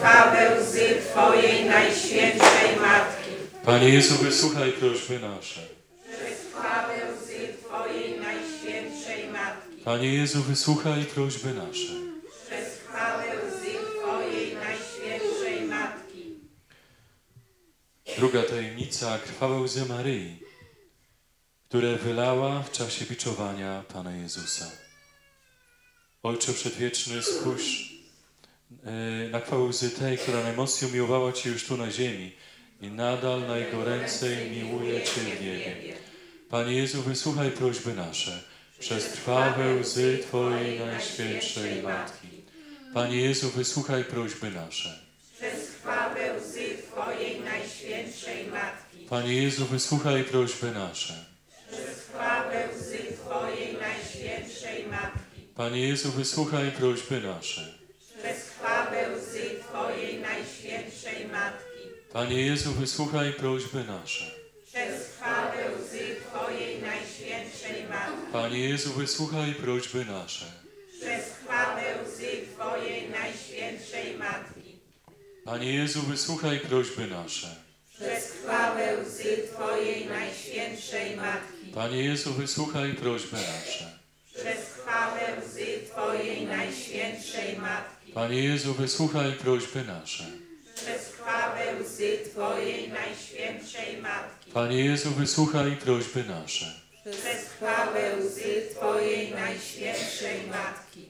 krwawe łzy Twojej Najświętszej Matki. Panie Jezu, wysłuchaj prośby nasze. Przez krwawe łzy Twojej Najświętszej Matki. Panie Jezu, wysłuchaj prośby nasze. Przez krwawe łzy Twojej Najświętszej Matki. Druga tajemnica, krwawe łzy Maryi, które wylała w czasie biczowania Pana Jezusa. Ojcze Przedwieczny, spójrz na krwawe łzy tej, która najmocniej umiłowała Cię już tu na ziemi i nadal najgoręcej miłuje Cię w niebie. Panie Jezu, wysłuchaj prośby nasze przez krwawe łzy Twojej Najświętszej Matki. Panie Jezu, wysłuchaj prośby nasze. Przez krwawe łzy Twojej Najświętszej Matki. Panie Jezu, wysłuchaj prośby nasze. Przez krwawe łzy Twojej Najświętszej Matki. Panie Jezu, wysłuchaj prośby nasze. Przez krwawe łzy Twojej Najświętszej Matki. Panie Jezu, wysłuchaj prośby nasze. Przez krwawe łzy Twojej Najświętszej Matki. Panie Jezu, wysłuchaj prośby nasze. Przez krwawe łzy Twojej Najświętszej Matki. Panie Jezu, wysłuchaj prośby nasze. Przez krwawe łzy Twojej Najświętszej Matki. Panie Jezu, wysłuchaj prośby nasze. Przez krwawe łzy Twojej Najświętszej Matki. Panie Jezu, wysłuchaj prośby nasze. Przez krwawe łzy Twojej Najświętszej Matki. Panie Jezu, wysłuchaj prośby nasze. Przez krwawe łzy Twojej Najświętszej Matki.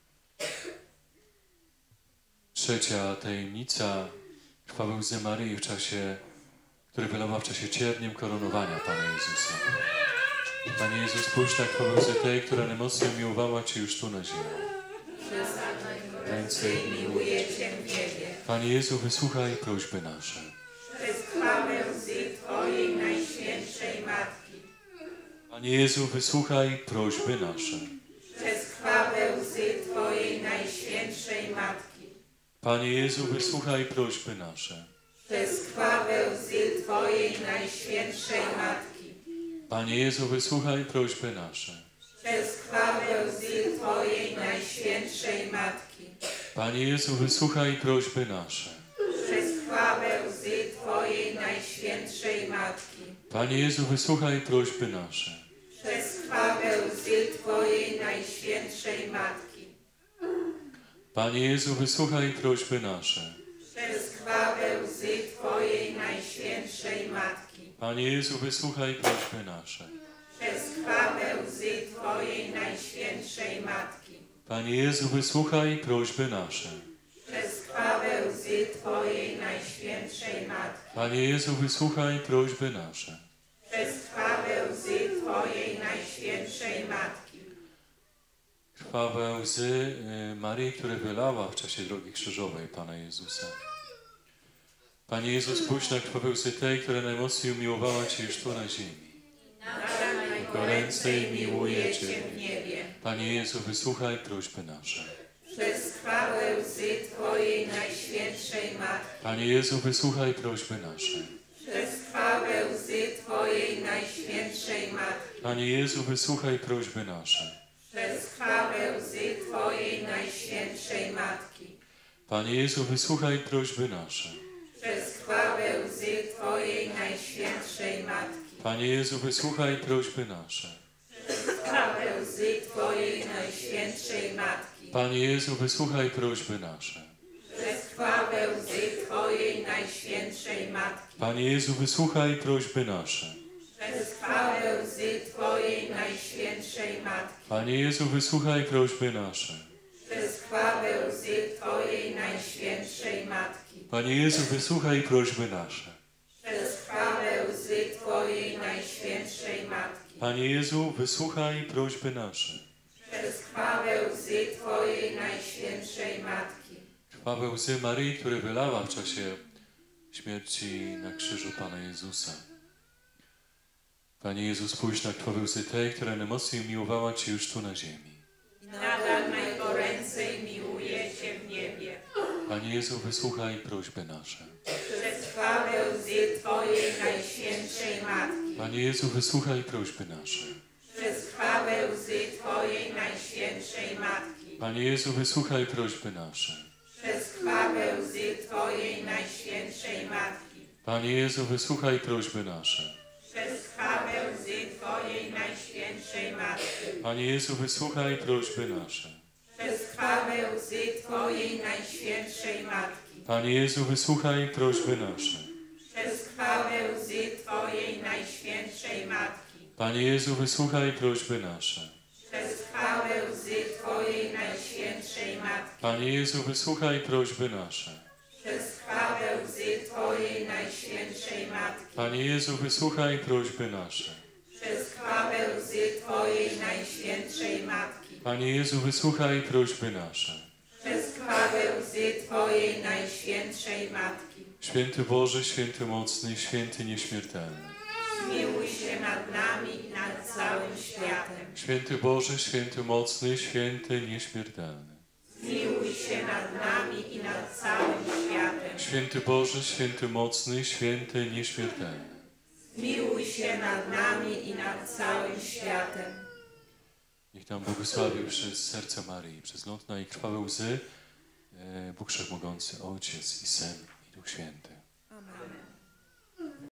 Trzecia tajemnica, krwawe łzy Maryi które wylała w czasie cierniem koronowania Pana Jezusa. Panie Jezu, spójrz na krwawe łzy tej, która najmocniej umiłowała Cię już tu na ziemi. Przez najgoręcej miłuje Cię w niebie. Panie Jezu, wysłuchaj prośby nasze. Przez krwawe łzy Twojej Najświętszej Matki. Panie Jezu, wysłuchaj prośby nasze. Przez krwawe łzy Twojej Najświętszej Matki. Panie Jezu, wysłuchaj prośby nasze. Przez krwawe łzy Twojej Najświętszej Matki. Panie Jezu, wysłuchaj prośby nasze. Przez krwawe łzy Twojej Najświętszej Matki. Panie Jezu, wysłuchaj prośby nasze. Przez krwawe łzy Twojej Najświętszej Matki. Panie Jezu, wysłuchaj prośby nasze. Przez krwawe łzy Twojej Najświętszej Matki. Panie Jezu, wysłuchaj prośby nasze. Przez krwawe łzy Twojej Najświętszej Matki. Panie Jezu, wysłuchaj prośby nasze. Przez krwawe łzy Twojej Najświętszej Matki. Panie Jezu, wysłuchaj prośby nasze. Przez krwawe łzy Twojej Najświętszej Matki. Panie Jezu, wysłuchaj prośby nasze. Przez krwawe łzy Twojej Najświętszej Matki. Krwawe łzy Maryi, które wylała w czasie drogi krzyżowej Pana Jezusa. Panie Jezu, spójrz na krwawe łzy tej, która najmocniej umiłowała Cię już tu na ziemi. Nadal najgoręcej miłuje Cię w niebie. Panie Jezu, wysłuchaj prośby nasze. Przez krwawe łzy Twojej Najświętszej Matki. Panie Jezu, wysłuchaj prośby nasze. Przez krwawe łzy Twojej Najświętszej Matki. Panie Jezu, wysłuchaj prośby nasze. Przez krwawe łzy Twojej Najświętszej Matki. Panie Jezu, wysłuchaj prośby nasze. Przez krwawe łzy Twojej Najświętszej Matki. Panie Jezu, wysłuchaj prośby nasze. Przez krwawe łzy Twojej Najświętszej Matki. Panie Jezu, wysłuchaj prośby nasze. Przez krwawe łzy Twojej Najświętszej Matki. Panie Jezu, wysłuchaj prośby nasze. Przez krwawe łzy Twojej Najświętszej Matki. Panie Jezu, wysłuchaj prośby nasze. Przez krwawe łzy Twojej Najświętszej Matki. Panie Jezu, wysłuchaj prośby nasze. Przez krwawe łzy Twojej Najświętszej Matki. Panie Jezu, wysłuchaj prośby nasze. Przez krwawe łzy Twojej Najświętszej Matki. Krwawe łzy Maryi, które wylała w czasie śmierci na krzyżu Pana Jezusa. Panie Jezu, spójrz na krwawe łzy tej, która najmocniej umiłowała Cię już tu na ziemi. Nadal najgoręcej miłuje Cię w niebie. Panie Jezu, wysłuchaj prośby nasze. Przez krwawe łzy Twojej Najświętszej Matki. Panie Jezu, wysłuchaj prośby nasze. Przez krwawe łzy Twojej Najświętszej Matki. Panie Jezu, wysłuchaj prośby nasze. Przez krwawe łzy Twojej Najświętszej Matki, Panie Jezu, wysłuchaj prośby nasze. przez chwałę łzy Twojej Najświętszej Matki, Panie Jezu, wysłuchaj prośby nasze. przez chwałę łzy Twojej Najświętszej Matki, Panie Jezu, wysłuchaj prośby nasze. przez chwałę łzy Twojej Najświętszej Matki, Panie Jezu, wysłuchaj prośby nasze. przez chwałę łzy Twojej Najświętszej Matki, Panie Jezu, wysłuchaj prośby nasze. przez chwałę łzy Twojej Najświętszej Matki, Panie Jezu, wysłuchaj prośby nasze. przez chwałę łzy Twojej Najświętszej Matki, Panie Jezu, wysłuchaj prośby nasze. przez chwałę łzy Twojej Najświętszej Matki. Święty Boże, święty mocny, święty nieśmiertelny. Zmiłuj się nad nami i nad całym światem. Święty Boże, święty mocny, święty nieśmiertelny. Zmiłuj się nad nami i nad całym światem. Święty Boże, święty mocny, święty nieśmiertelny. Zmiłuj się nad nami i nad całym światem. Niech nam błogosławi przez serce Maryi, przez lądna i krwawe łzy Bóg Wszechmogący, Ojciec i Syn i Duch Święty.